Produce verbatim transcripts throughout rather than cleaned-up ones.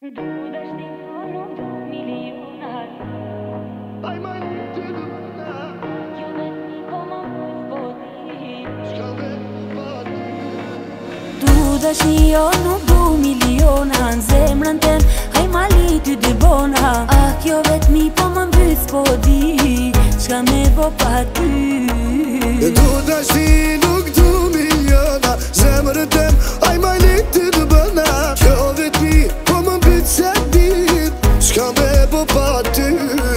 Du dashni nuk du milionar. Aj ma një ty du na. Jo vetëm po më mbyll boti. S'ka me pa ty. Du dashni jo nuk du miliona. Në zemrën tem, haj mali ty dy bona. Ah, kjo vetëmi po më mbyll boti. Çka me bo pa ty. Du dashni nuk du miliona. Zemrën tem, aj mali ty dy bona. Kjo vetëmi po më mbyll se dit. S'ka me bo pa ty.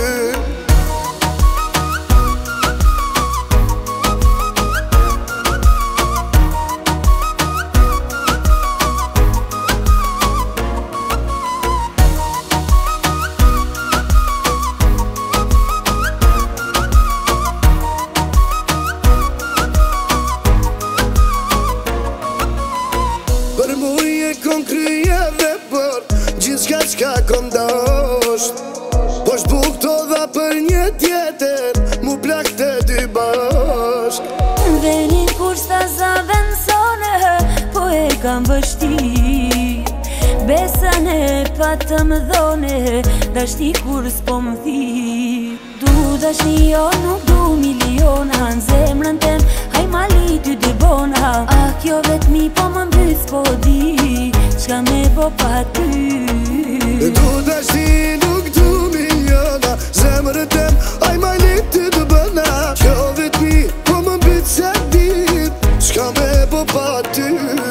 Për muje kom kryje dhe për gjithka qka kom dasht. Po shbuk to dha për një tjetër, mu plak të dy bashk. Dhe një kur s'ta zavensone, po e kam vështir. Besan e pa të më dhone, dashti kur s'po më thirr. Du dashni jo nuk du miliona. Në zemrën tem, haj mali ty dy bona. Ah, kjo vetëmi po më mbyll s'po di. Çka me bo pa ty. Du dashni nuk du miliona. Zemrën tem, aj mali ty dy bona. Kjo vetëmi po më mbyll se dit. Çka me bo pa ty.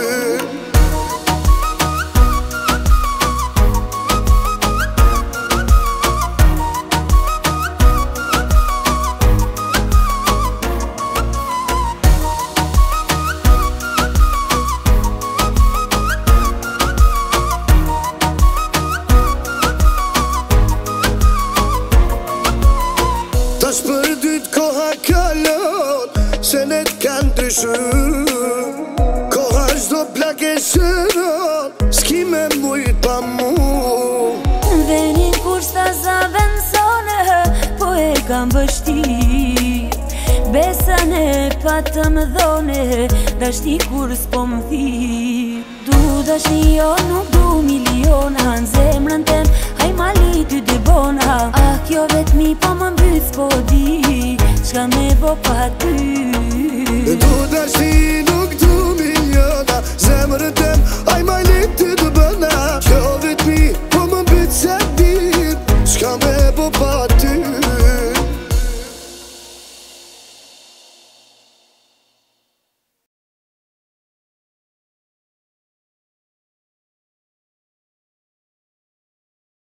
Tash për dytë koha kalon, se ne t'kan ndryshu. Koha çdo plak e shëron, s'ki me mujt pa mu. Dhe një kur s'ta zavensone, po e kam vështir. Besan e pa të më dhone, dashti kur s'po më thirr. Du dashni jo nuk du miliona. Në zemrën tem, haj mali ty dy bona. Ah, kjo vetëmi po më mbyll s'po di. Çka me bo pa ty. Du dashni nuk